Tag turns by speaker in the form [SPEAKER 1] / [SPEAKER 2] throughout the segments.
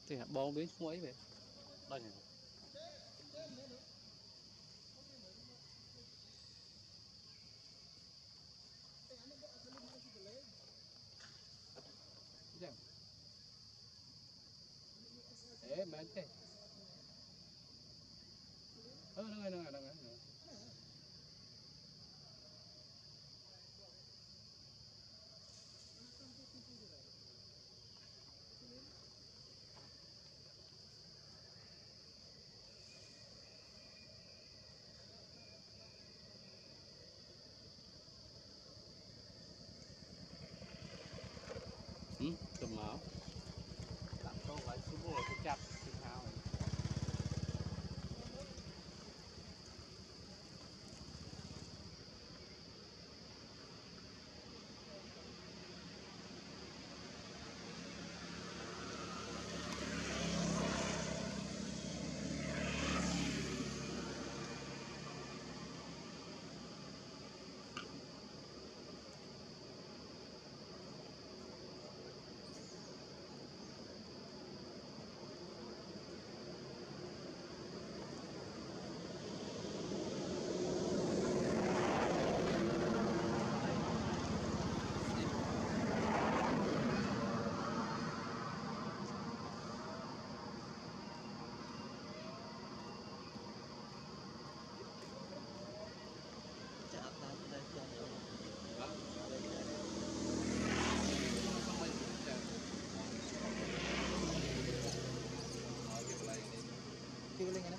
[SPEAKER 1] thì bom biến muối về đây này mẹ thế đang tầm máu đặt câu phải số bộ cái chặt cái thao này kêu lên ngay đó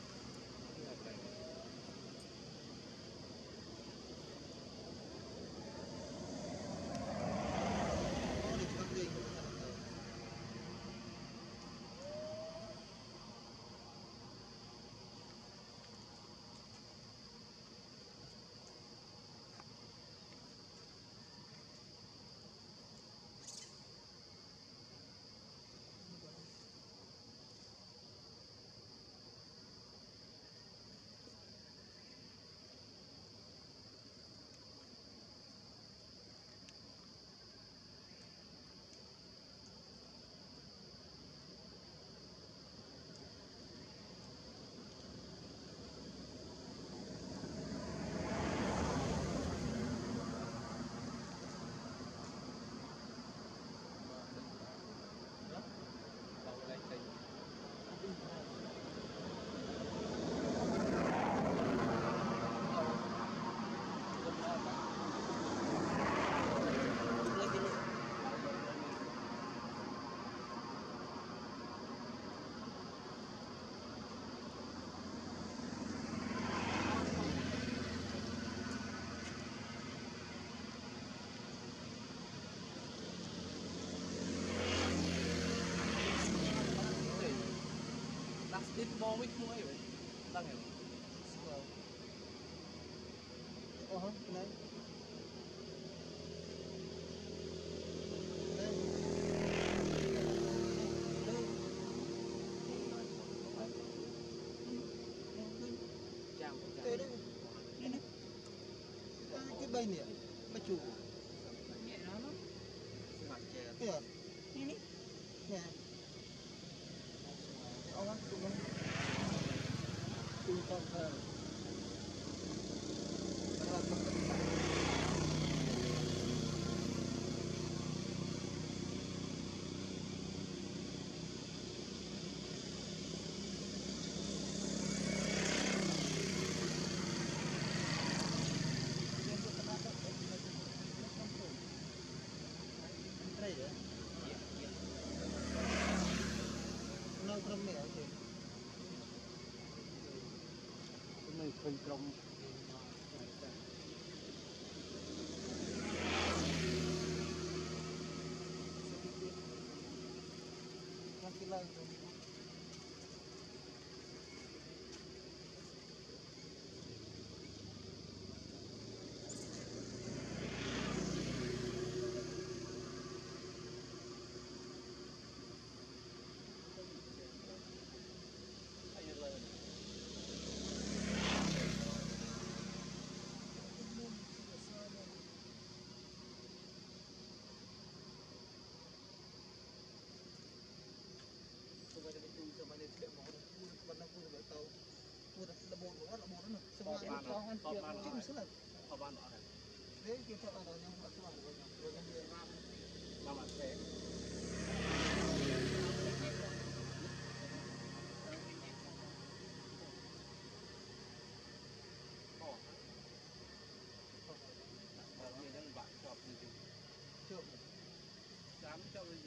[SPEAKER 1] Đặt bom với muối vậy đang hiểu cái này cái bay nè mà chủ nhẹ nó mặt chè cái này nè ông ăn chung không chung con thơ đây đấy nó không mẹ thì cái này khơi trong cái lần vẫn đang vui với tàu vui là bồn của nó là bồn nó xong rồi nó cho ăn tiệc chứ không là
[SPEAKER 2] họ bán nó này
[SPEAKER 1] đấy kia theo là nhau họ cho rồi nhân viên
[SPEAKER 2] làm ăn thế người dân bạn cho đi
[SPEAKER 1] chưa
[SPEAKER 2] dám cho đi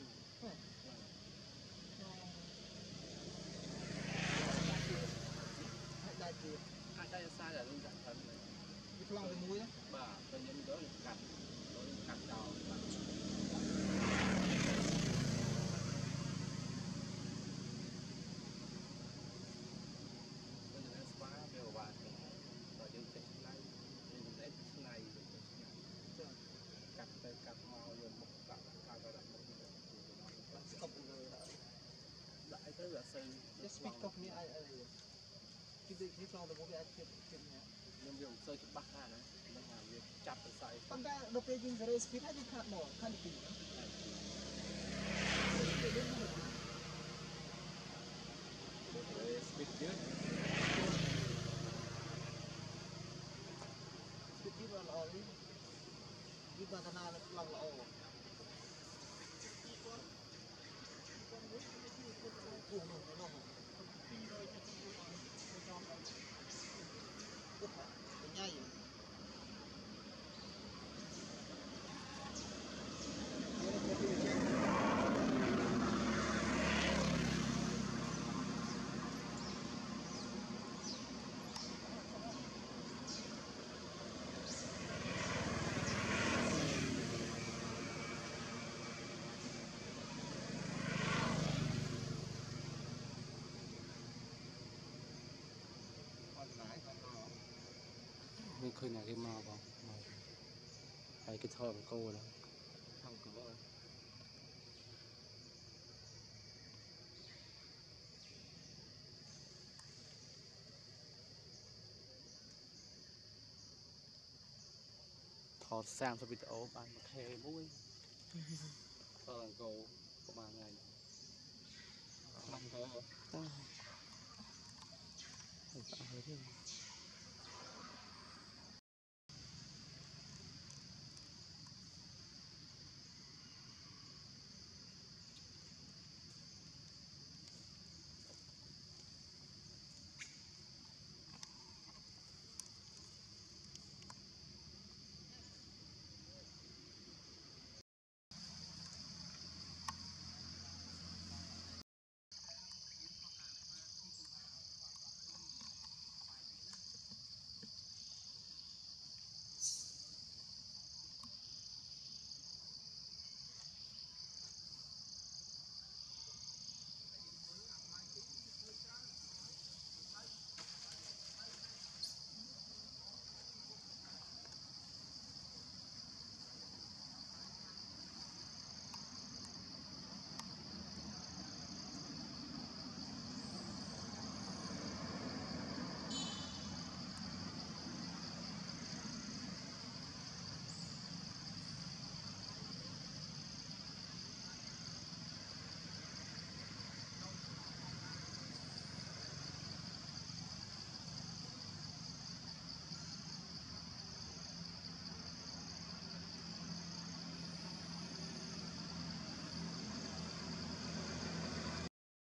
[SPEAKER 1] đại gì
[SPEAKER 2] ai đây sai là luôn dạng thần này
[SPEAKER 1] cái lòng cái muối á
[SPEAKER 2] bà tôi nhớ đó là cắt đầu tôi nhớ spa đều bạn rồi dùng cái này dùng cái này cắt tới cắt màu rồi một cắt rồi đặt một
[SPEAKER 1] cọc rồi
[SPEAKER 2] đại tới là xây
[SPEAKER 1] just speak of me I cái lòng cái muối ai chụp nhé
[SPEAKER 2] nhưng dùng xây chụp bắc ra đấy nó là việc chặt ở sai
[SPEAKER 1] còn ta đâu phải dùng cái speed hay dùng khát mỏ khát đi tìm
[SPEAKER 2] speed chứ
[SPEAKER 1] speed là lò đi đi vào thằng nào là lòng lò nhai
[SPEAKER 2] mình khơi nhà cái màu vào hay cái thợ của cô đó thằng cửa thọ sang cho video bạn một thề mũi thợ cô của bạn này không thợ hả?